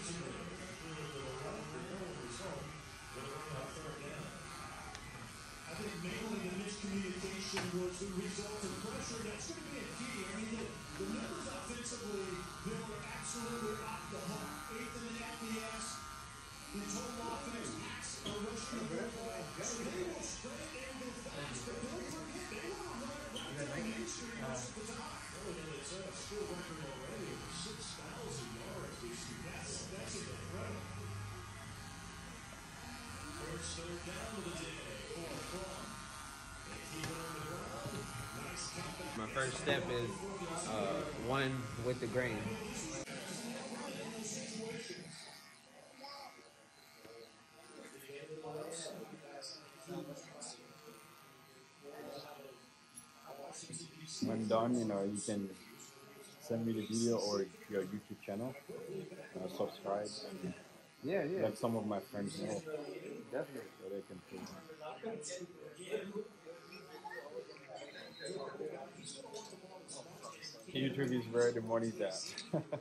I think mainly the miscommunication was the result of pressure. That's going to be a key. I mean, the numbers offensively, they were absolutely off the hook. 8th in the FBS. The total offense pass or rushing the ball. So they will straight and go fast. But don't forget, they want to run it right down Main Street most of the time. Oh, and it's a school record already. 6,000 yards this year. That's incredible. First third down of the day. My first step is one with the grain. When done, you know, you can send me the video or your YouTube channel. Subscribe and Yeah. let some of my friends know. Definitely. So they can see. YouTube is where the money's at.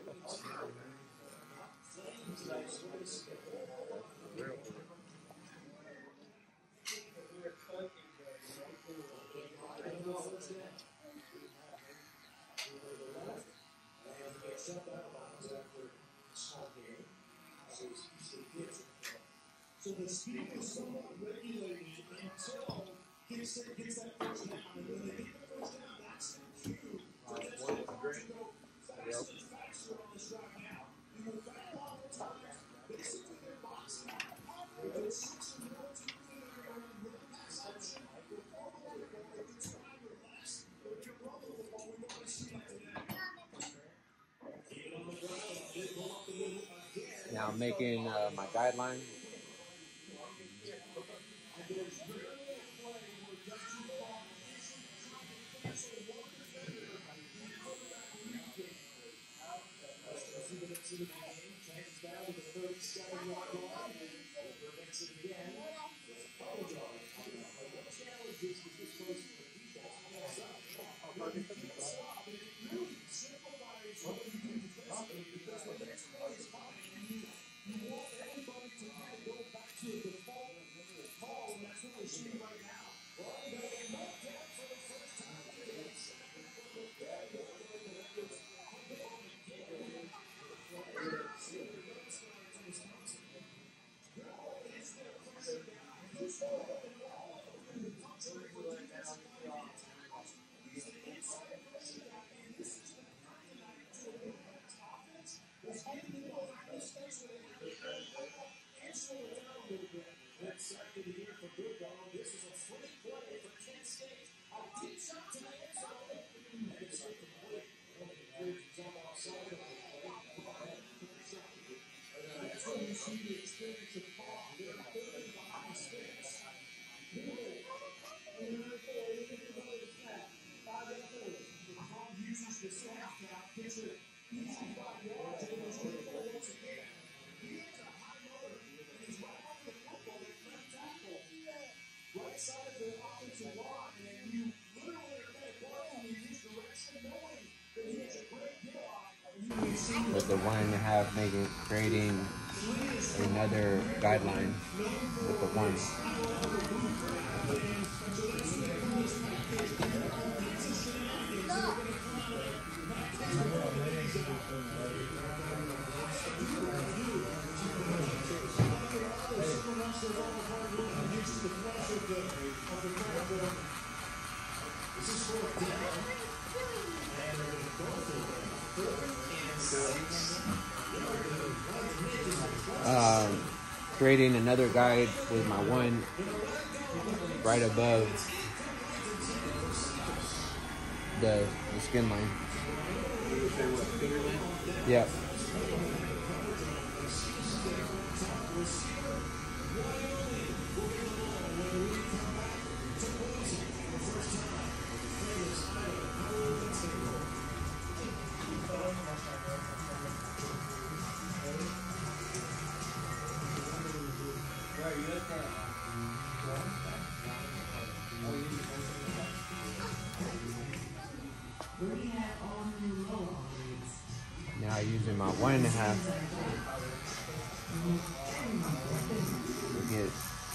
So the speed is somewhat regulated until he gets that first down. And when they get the first down, that's the cue for this to go faster and faster on this drive now. You go back all the time. Basically, they're boxing out. If it's 6 and 1, 2, 3, with a pass option, with all the way to go, it's 5 or less. But if you're running the ball, we don't want to see that today. Now I'm making my guideline. With the 1.5, making creating another guideline with the 1. Creating another guide with my 1 right above the skin line. Yep. Now using my 1.5 Look at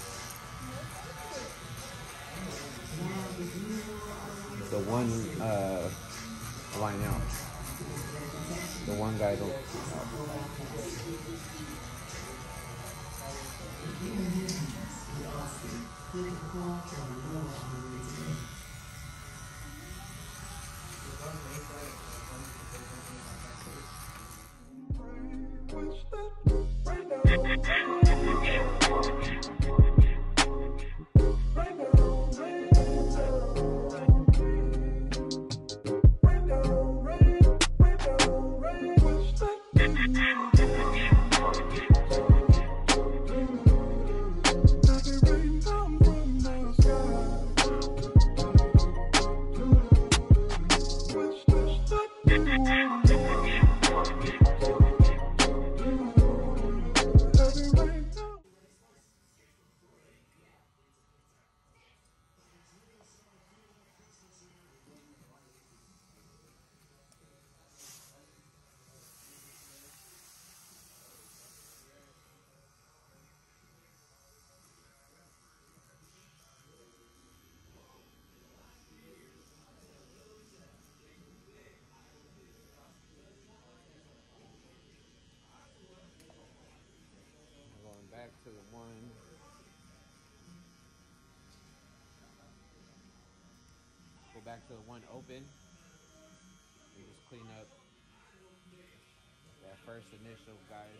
the one line out. The one guy don't. Going back to the one. Go back to the one open. And just clean up that first initial, guys.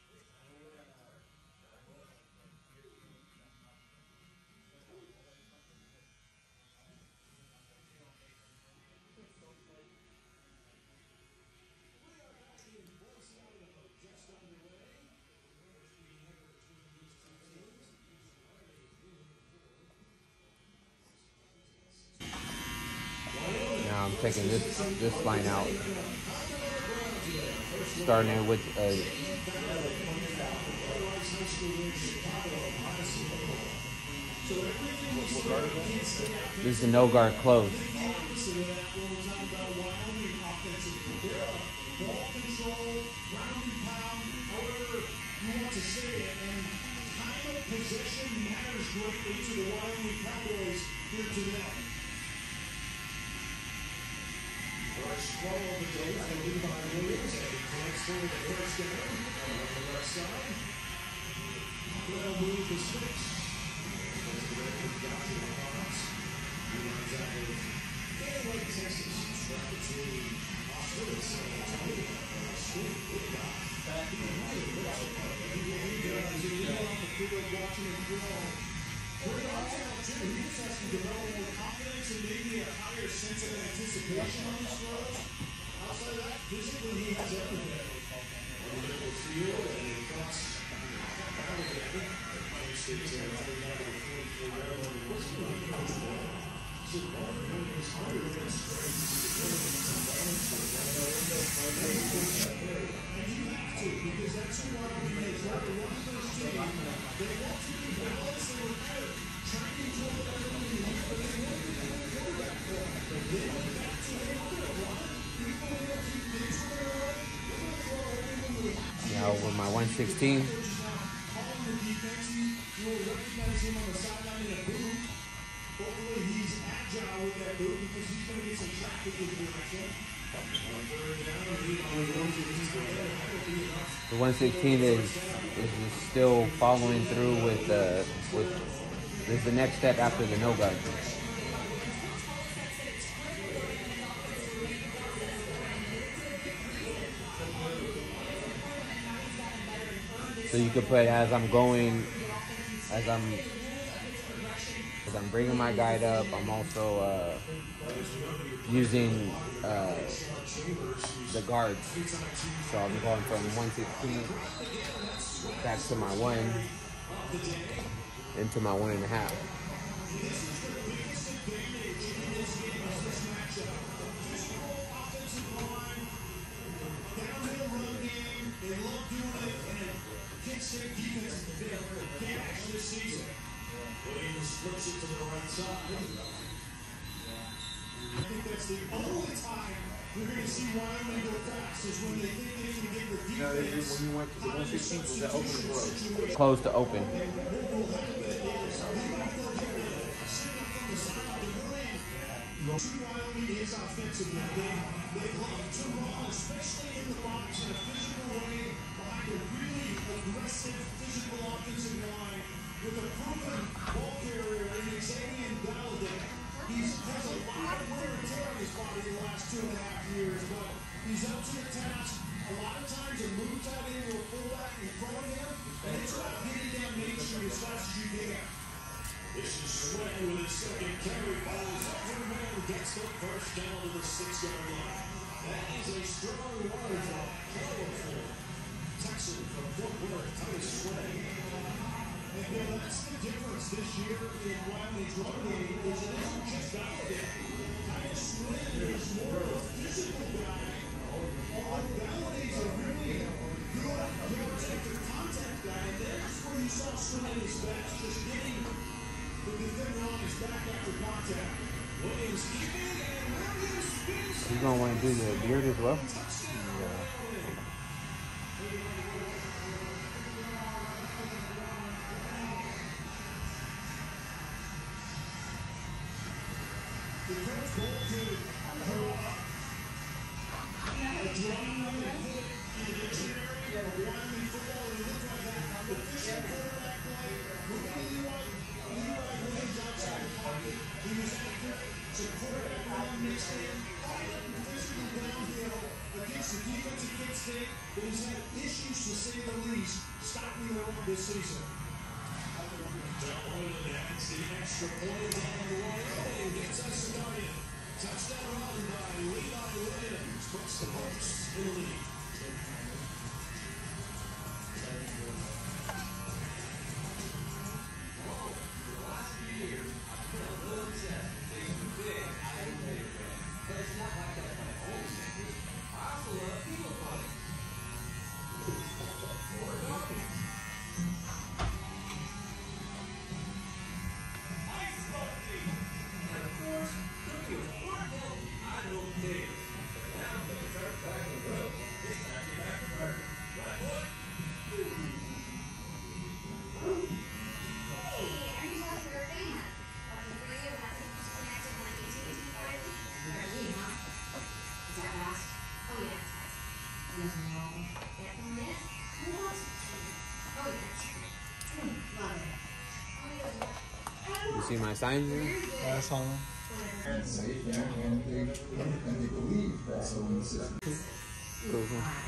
Now I'm taking this line out, starting with this is a no guard close. Possession matters greatly to the Wyoming Cowboys here tonight. First ball of the day by Levi Williams, and he connects for the first down on the left side. They'll move the sticks. As the record got to the box, he runs out of Fairway, Texas. Track between Austin and San Antonio. Back in the watching him throw. Great arsenal too. He just has to develop more confidence and maybe a higher sense of anticipation on these throws. Outside of that, physically he has everything. On the middle field and he cuts out of it. Ohio State territory down to the 44-yard line. What's going on with the ball? So Mark is higher than strength. And you have to, because that's who Wyoming is. They're the one first team. They want to be balanced and repair. Trying to control everything you want, but they want to be able to go back for it. But then that's what they want to do. People want to keep things square. They're going to throw everything we have. Now with my 116. Calling the defense, you will recognize him on the sideline in a boot. Hopefully he's agile with that boot because he's going to get some traffic with the action. The 116 is still following through with this is the next step after the no guard. So you could put as I'm bringing my guide up, I'm also using the guards. So I'm going from 116 back to my 1 into my 1.5. Flips it to the right side. I think that's the only time We're going to see Wyoming go fast is when they think they can get the defense. No, when you went to the 116th, was that open or closed? Close to open. Wyoming is offensively. They love to run, especially in the box in a physical way, behind a really aggressive physical offensive line with a proven ball carrier in Xavier Gallaudet. He has a lot of wear and tear on his body the last 2.5 years, but he's up to the task. A lot of times it moves out into a fullback in front of him, and it's about hitting down Main Street as fast as you can. This is Sweat with his second carry. Balls up for the man, gets the first down to the 6-yard line. That is a strong run from powerful Texan from Fort Worth, Titus Sweat. And that's the difference this year in Wyoming's run game is it isn't just Gallaudet. Titus Sweat is more of a physical guy. Galladet's a really good yards after contact guy, and that's where you saw Sweat his best, just getting the defender on his back after contact. Williams keeping and Williams spins. He's gonna want to do the beard as well. The coach ball to her up. A driving hit in the dictionary of Wyoming football, and it looked like that. The fishing quarterback play, moving Leroy Williams outside the pocket. He was accurate. So quarterback run mixed in. Physical downhill against the defensive Kent State that has had issues, to say the least, stopping the run this season. That's the extra point down the line. Gets us started. Touchdown run by Levi Williams. Puts the Hawks in the lead. You see my signs here? I saw them. Cool.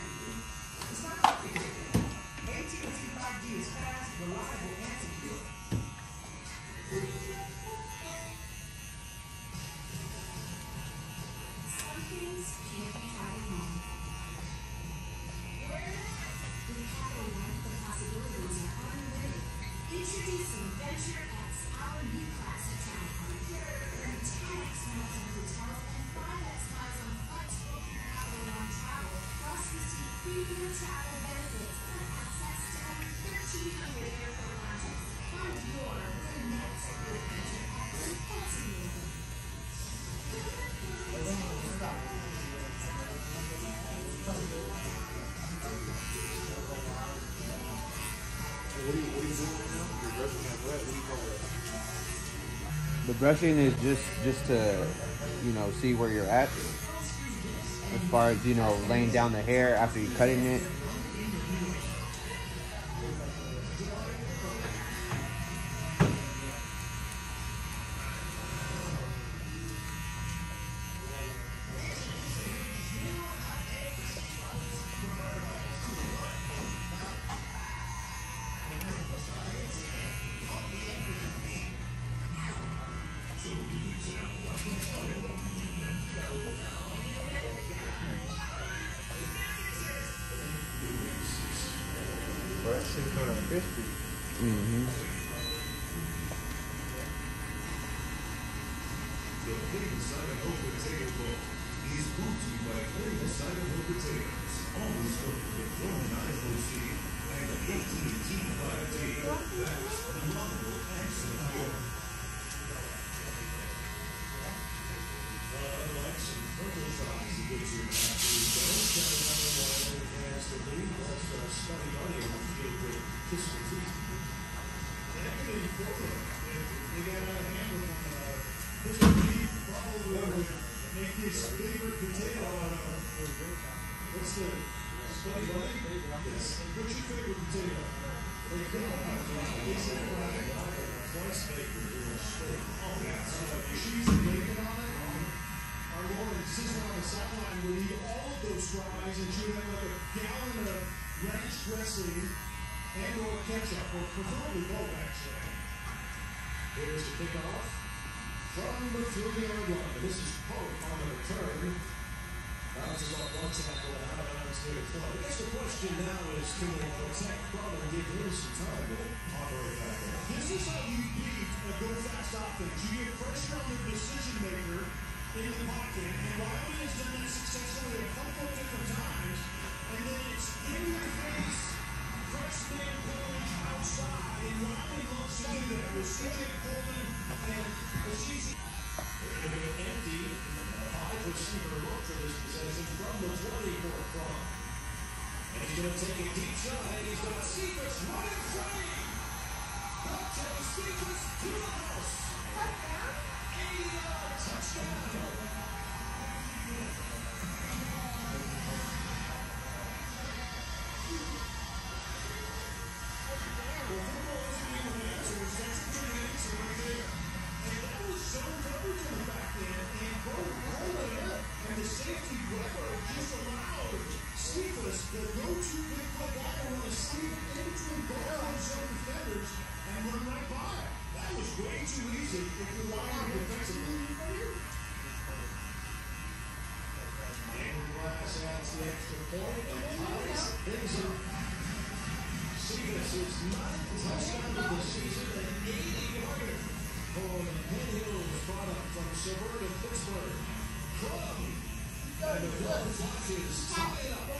Introducing Venture X, our new classic town home. Earn 10x miles on hotels and 5x miles on flights booked for around travel. Plus, receive premium travel benefits and access to over 1,300 airport lounges. Find your next Venture X ultimately. The brushing is just to, you know, see where you're at. As far as, you know, laying down the hair after you're cutting it. Mm-hmm. The Cleveland Cider Hope Potato Bowl is brought to you by Cleveland Cider Hope Potatoes. Always cooked with Roman Idaho seed and the AT&T 5G. That's phenomenal, excellent work. Like some purple fries, which are They got out of hand with him. Mr. Beef probably make his favorite potato out of what's the Spuddy Buddy? What's your favorite potato? Is it twice baked or steak? Oh, yeah. So cheese and bacon on it. Our Lord and sister on the sideline would eat all of those fries and she would have like a gallon of ranch dressing and or ketchup, or preferably both actually. Here's the kickoff from the 3-yard line. This is Pope on the return. Bounces off one tackle and out of bounds near the 12. I guess the question now is, can they protect Crum and give him some time to operate back there? This is how you beat a go-fast offense. You get pressure on the decision maker in the pocket, and Riley has done that successfully a couple of different times, and then it's in your face, freshman coverage outside, and Riley loves to do that with C.J. Coleman and Azizi. They're going to get empty. Five receiver look for this possession from the 20 for Crum. And he's going to take a deep shot, and he's got Cephas running free. Cocktail Cephas to the house. 80-yard touchdown. The go-to big play guy to run a sleeve in between both of zone defenders and run right by it. That was way too easy if you're lining defensively. And Glass adds the extra point and ties things up. Cephas is 9th touchdown of the season and 80-yarder for the Penn Hills product from suburban Pittsburgh. Crum and the Blood Flashes tie it up.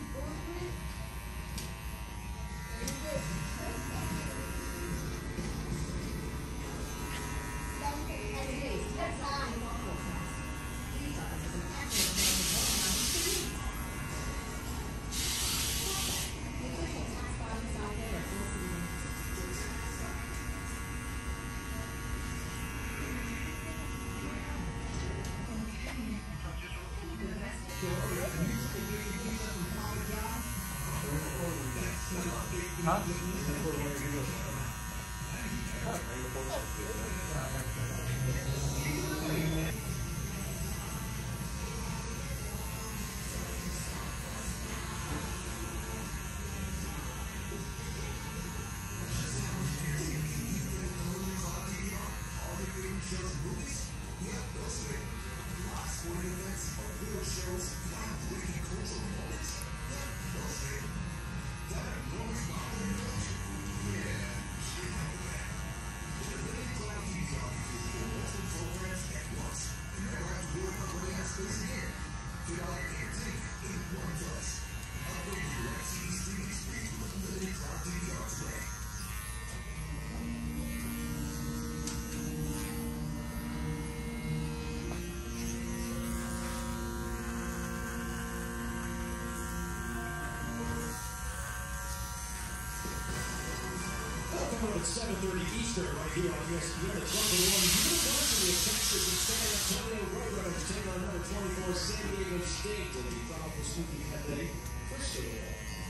At 7:30 Eastern, right here on ESPN, the 12-1 University of Texas in San Antonio. Roadrunners take on number 24 San Diego State in the Chronicle Spooky Cafe first day.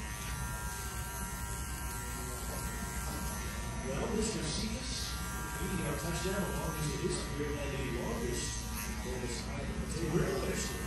Well, Mr. Cephas, 80-yard touchdown, as long as it isn't really any longest for this potato.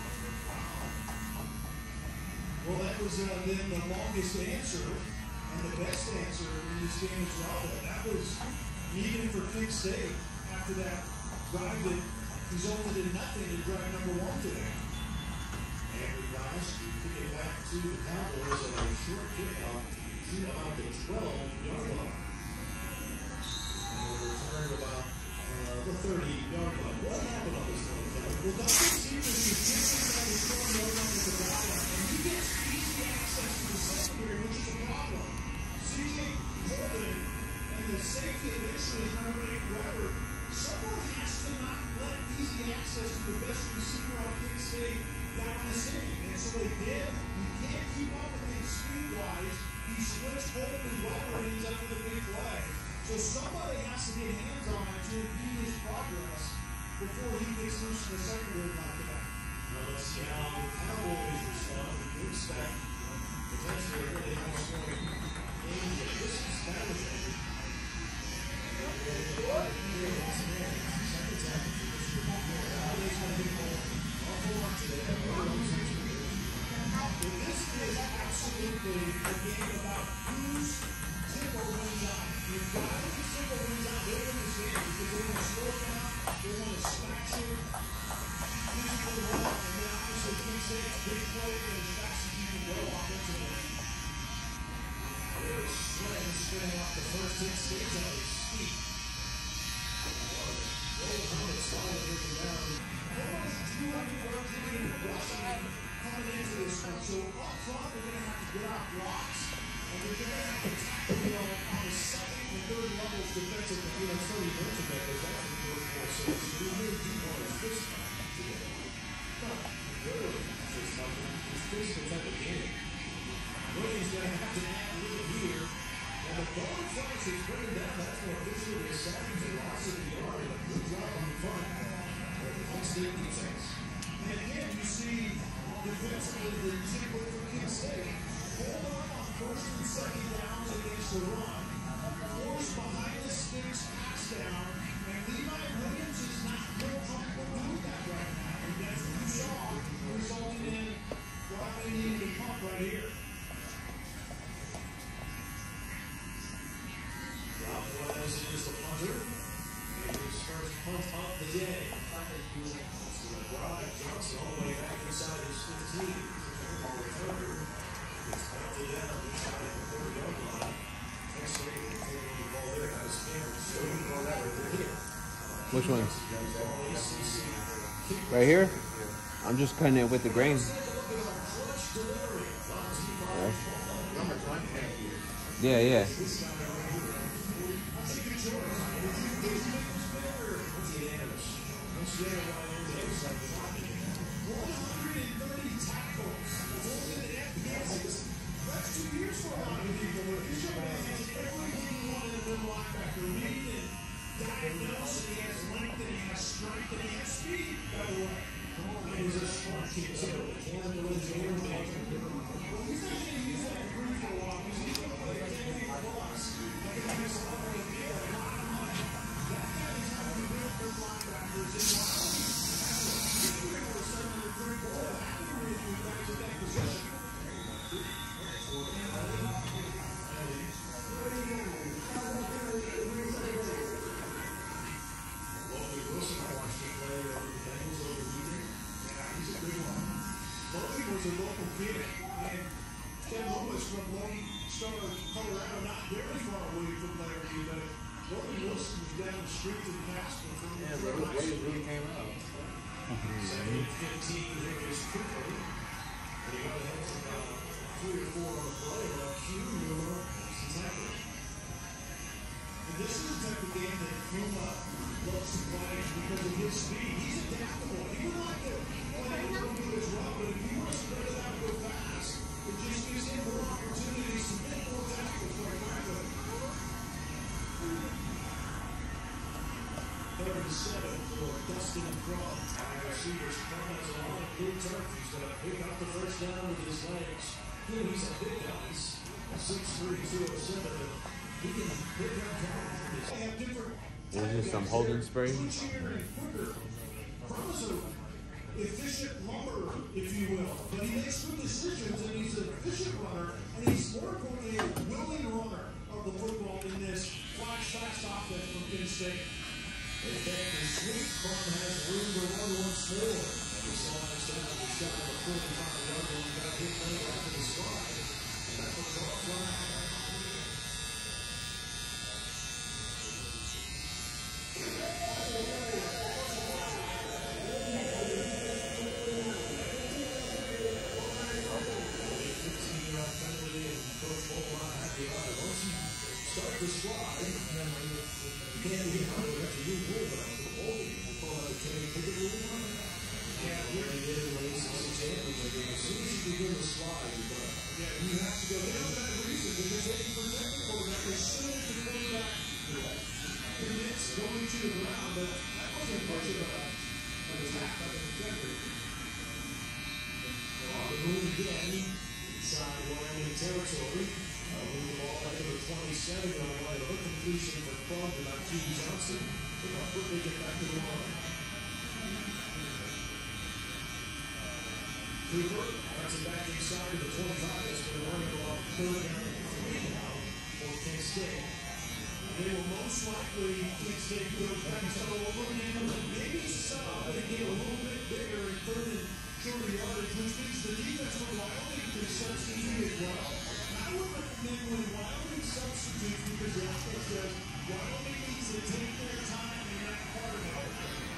Well, that was then the longest answer. And the best answer in this game as well. That was needed for Penn State after that drive that resulted in nothing in drive number 1 today. And we guys to get back to the Cowboys at a short kickoff to about the 12-yard line. And we'll return about the 30-yard line. What happened on this one? Well, Dr. Cephas is kicking at the 12-yard line with the ball, and he gets easy access to the secondary, which is a problem. C.J. Coleman and the safety initially Dominic Weber. Someone has to not let easy access to the best receiver on Penn State down the city. And so they did. You can't keep up with him speed-wise. He switched Coleman and Weber and he's up for the big play. So somebody has to get hands on it to impede his progress before he gets loose in the second wave back-to-back. Now let's see how the Cowboys respond. We expect potentially a really high-scoring game. This is challenging. This is absolutely a game about whose tempo runs out. You've got to get tempo runs out. They win this game because they want to slow it down. They want to smash it physically well. And then obviously, Penn State's big play and as fast as you can go offensively. There's Slayton spinning off the first 10 stays on his feet. Roll Hummett solid here from down. Almost 200 yards in rushing coming into this one. So up front, they're going to have to get out blocks. And they're going to have to tackle on the second and third levels defensively. You know, it's funny you mentioned that because that's the first 4 6. We really do want his fist time today. No, literally fist time. His fist is at the game. Williams going to have to add a little here. And the ball flags is bringing down. That's more officially a second velocity yard. And a good job on the front. Penn State defense. And again, you see defensively the tempo for Penn State. Hold on first and second downs against the run. Force behind the sticks, pass down. And Levi Williams is not real comfortable doing that right now. And that's what you saw, resulting in what they needed to pump right here. Rob Wells is the punter. And his first punt of the day. Rob Johnson all the way back inside his 15. Our returner is punted down inside the 30-yard line. Penn State will take the ball there. Got his fingers. So we call that right there. Which one? Right here? I'm just cutting it with the grain. Yeah, yeah. Was a local kid, and Ken Lewis from Lone Star, Colorado, not very far away from Laramie, but Logan Wilson was down the street in Casper from the Waves really came out. 7-15 here is Cooper. And he got ahead from 3 or 4 on the play. Q, Mueller, and tackle. And this is the type of game that Puma loves to play because of his speed. He's adaptable. He would like to play a little bit as well, but if he wants to spread it out real fast, it just gives him more opportunities to make more tackles, quite frankly. 3rd and 7 for Dustin Crum. Our receivers, Crum has a lot of blue turf. He's going to pick up the first down with his legs. He's a big guy. He's 6'3", 207. He can pick up coverage. They have different Is this some holding spray? efficient lumber, if you will. But he makes good decisions, and he's an efficient runner, and he's more importantly a willing runner of the football in this flash-fast offense from Penn State. They take the sweep. Crum has room to run once more. And we saw that down the shot of the 45-yard line. Got hit late after the slide. And that's what Crum flag. Start the slide. You can't get out of it. That's a new rule, but I'm old. We'll call that a Kenny Pickett rule. Yeah, here he did in the late 60s championship game. As soon as you begin the slide, you're done. Yeah, you have to go. They don't have a reason. They're taking for technical. As soon as the quarterback defender. On the move again, inside Wyoming territory. Move the ball by number 27 on the line of a completion for Club to Marquis Johnson. They're going to quickly get back to the line. Cooper cuts it back inside to the 25 as they're running off third down and 3 now for Kent State. They will most likely, Kent State goes back to over and maybe some, they get a little bit bigger in third and shorter yardage, which means the defense of Wyoming can substitute as well. I would recommend when Wyoming substitutes because the offense says Wyoming needs to take their time in that part of it.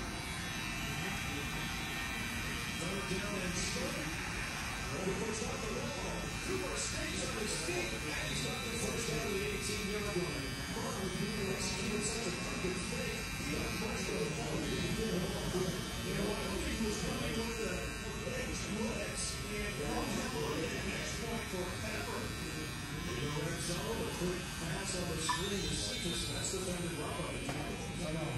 Third down and short. The first off the ball. Cooper stays on his feet. And he's got the first down of the 18-yard line. Martin Peter executed such a perfect fake. He got pushed to the ball. Wyoming was running with the edge blitz. And Ron Howard at the next point forever. Red zone, a quick pass on the screen to Cephas. That's defended well by the tackle.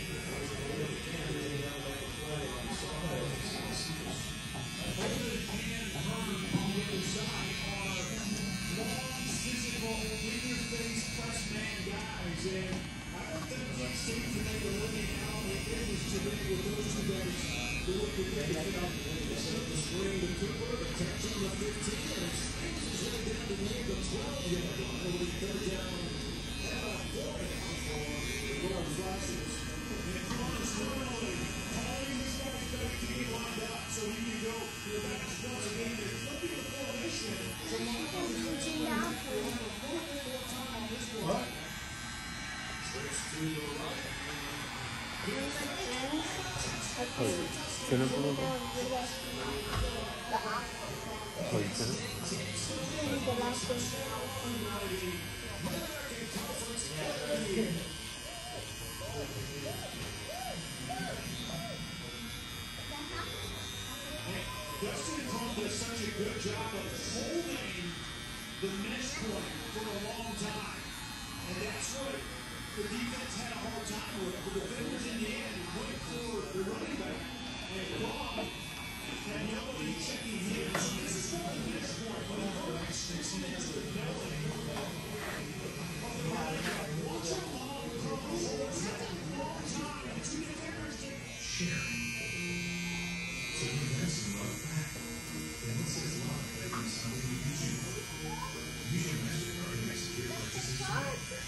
And I don't think Kent State can make a living out of this today with those two guys doing the big thing. They set up the screen to Cooper, the catch on the 15, and it spins his way down to the 12-yard line. Will be third down and about 4 now for the Golden Flashes. And Connors Riley, calling this guy's back to get lined up so he can go to the back once again. They're flipping the formation. So Michael is going to have a little more time on this one. Dustin Combs does such a good job of holding the mesh point for a long time. And that's what the defense had a hard time with. The defenders in the end went for the running back. And Rob had nobody checking him. So this is what the mesh point for the quarterback sticks in into the belly of the running back. Watch a long throw. Holds it a long time. And two defenders get share. So you guys love that. And it says a lot every time we use you. Use your MasterCard and execute purchases.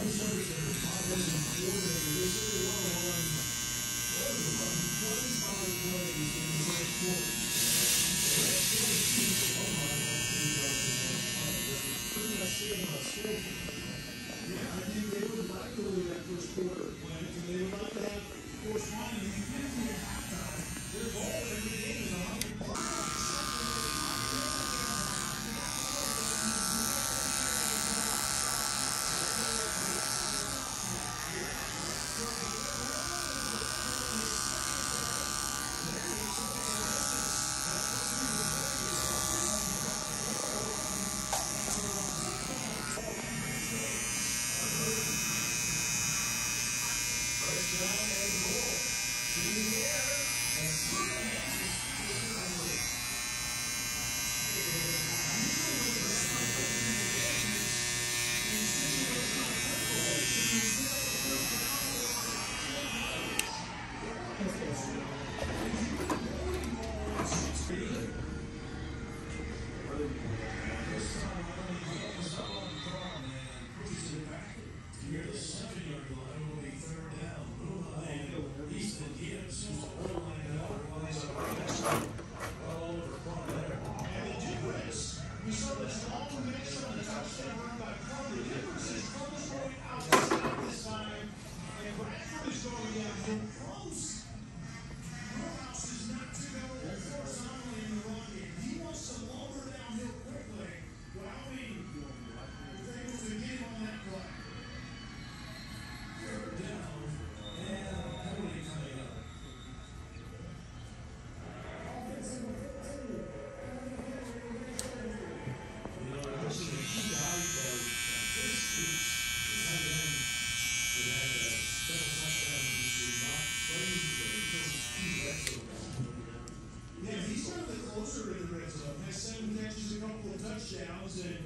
touchdowns, and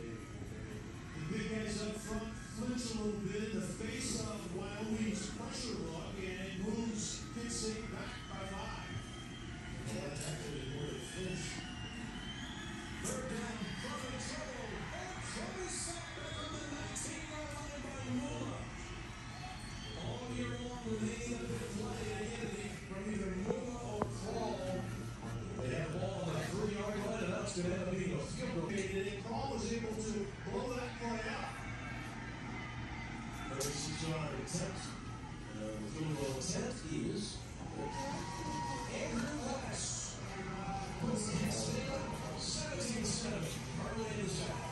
the big guys up front flinch a little bit in the face of Wyoming's pressure look, and it moves Pitt State back by 5. Well, that's actually more than flinch. Third down, trouble. Trouble sacked back on the 19-yard line by Mola. All year long, when they end up in play, they get it from either Mola or Crawl. They have the ball on the 3-yard line, and that's going to end up being a field goal. And Crawl was able to blow that play out. 36-yard attempt. The field goal attempt is Andrew West. Puts Pitt State up 17-7. Hardly is out.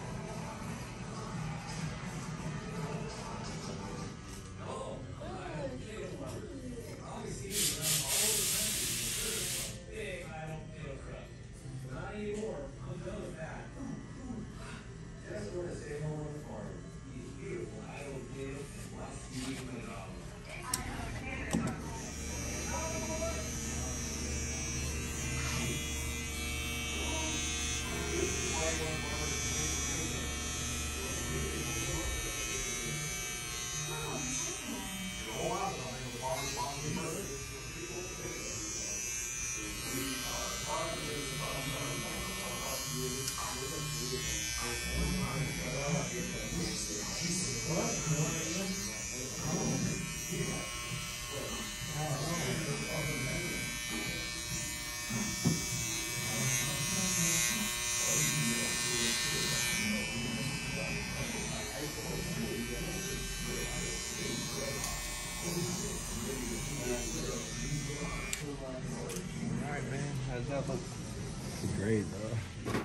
Alright, man. How's that look? It's great, bro.